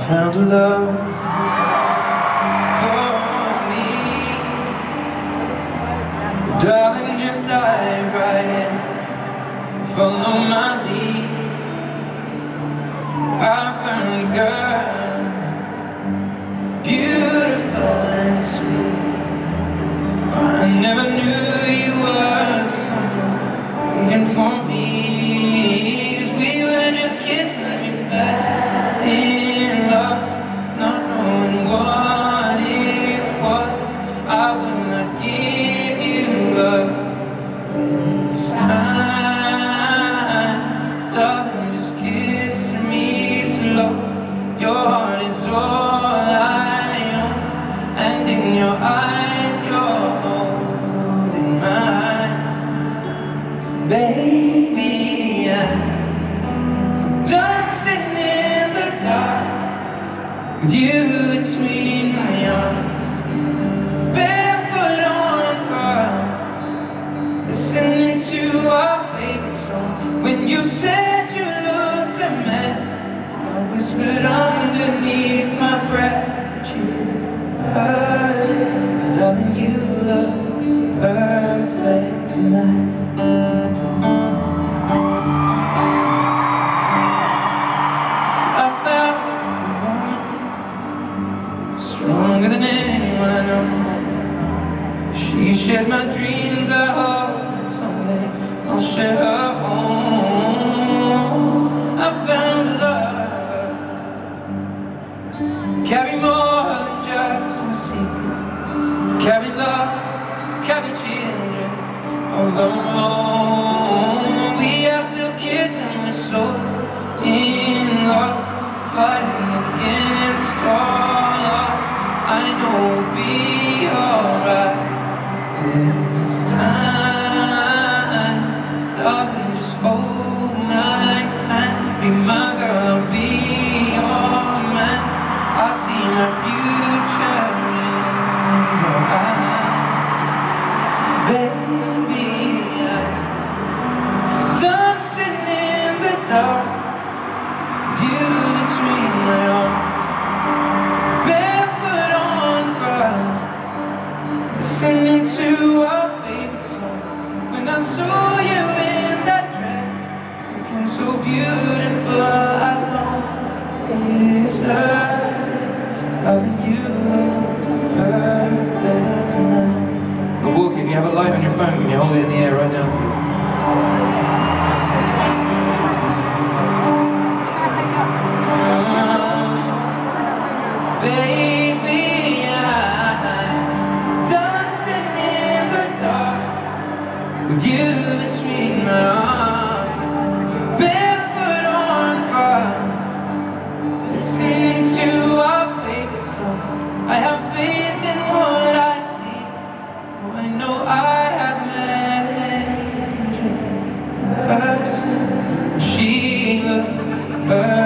found a love for me. Darling, just dive right in, follow my lead. I found a girl, beautiful and sweet. I never knew you were someone waiting for me. 'Cause we were just kids when we fell in love, not knowing what it was. I would not give you up this time. Darling, just kiss me slow. Your heart is all I own, and in your eyes you're holding mine. Baby, I'm dancing in the dark with you between my arms, barefoot on the ground, listening to our favorite song. When you said you looked a mess, I whispered underneath my breath that you heard it. Darling, you look perfect tonight. I found a woman stronger than anyone I know. She shares my dreams. I hope that someday I'll share her home. I found a love, carry more than just my secrets, carry love, carry children of our own. We are still kids and we're so in love, fighting against all odds. I know we'll be alright this time. Darling, just hold my hand, be my girl, I'll be your man. I see my future in your eyes. Baby, I'm dancing in the dark, you between my arms, barefoot on the grass, listening to our favorite song. When I saw you in that dress, looking so beautiful, I don't deserve this. Darling, you look perfect tonight. Milwaukee, if you have it live on your phone, can you hold it in the air right now, please? Baby, I'm dancing in the dark with you between my arms, barefoot on the ground, listening to our favorite song. I have faith in what I see. Oh, I know I have met an angel in person. She looks perfect.